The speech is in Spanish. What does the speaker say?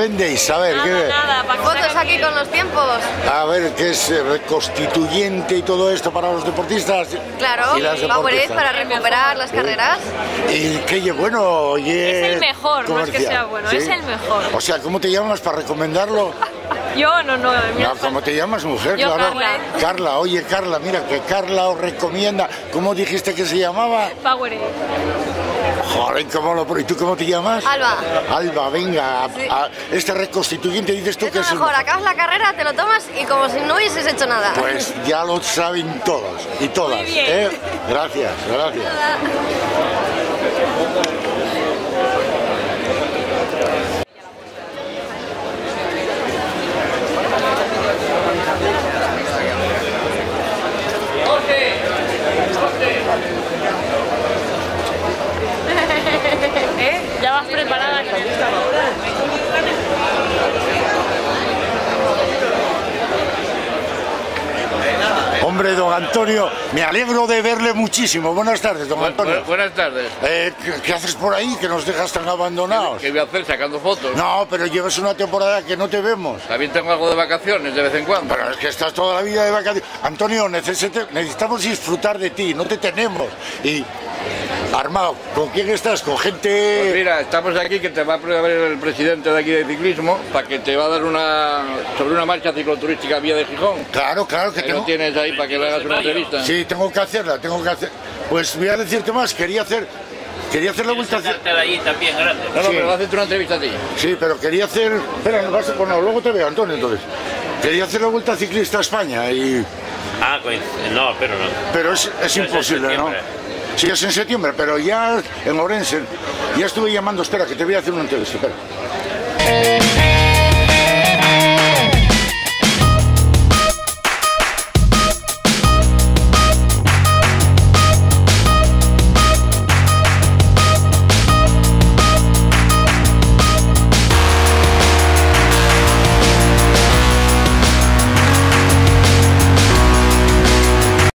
vendéis? A ver, Nada, fotos aquí con los tiempos. A ver, ¿qué es constituyente y todo esto para los deportistas? Claro, y las Powerade para recuperar las carreras. Y que bueno, oye... Es el mejor, comercial. no es que sea bueno, ¿Sí? es el mejor. O sea, ¿cómo te llamas para recomendarlo? Yo no. No, ¿cómo te llamas, mujer? Yo, claro. Carla. Carla, oye, Carla, mira, que Carla os recomienda. ¿Cómo dijiste que se llamaba? Powerade. Joder, ¿y tú cómo te llamas? Alba. Alba, venga. Sí. Este reconstituyente dices tú Es que lo es el mejor, mejor. acabas la carrera, te lo tomas y como si no hubieses hecho nada. Pues ya lo saben todos y todas. Muy bien. Gracias. Ya vas preparada. Hombre, don Antonio, me alegro de verle muchísimo. Buenas tardes, don Antonio. Buenas tardes. ¿Qué haces por ahí que nos dejas tan abandonados? ¿Qué voy a hacer sacando fotos? No, pero llevas una temporada que no te vemos. También tengo algo de vacaciones de vez en cuando. Pero es que estás toda la vida de vacaciones. Antonio, necesitamos disfrutar de ti, no te tenemos. Y, Armado, ¿con quién estás? ¿Con gente...? Pues mira, estamos aquí que te va a ver el presidente de aquí de ciclismo para que te va a dar sobre una marcha cicloturística vía de Gijón. Claro, que Que tengo... lo tienes ahí para que le hagas una entrevista. Sí, tengo que hacerla. Pues voy a decirte más, quería hacer la vuelta... De allí también, grande. No, Sí. pero va a hacerte una entrevista a ti. Sí, pero quería hacer... Espera, no vas a... Bueno, luego te veo, Antonio, entonces. Quería hacer la Vuelta Ciclista a España y... Ah, no, pero no. Pero es imposible, ¿no? Sí, es en septiembre, pero ya en Orense. Ya estuve llamando... Espera, que te voy a hacer una entrevista, espera.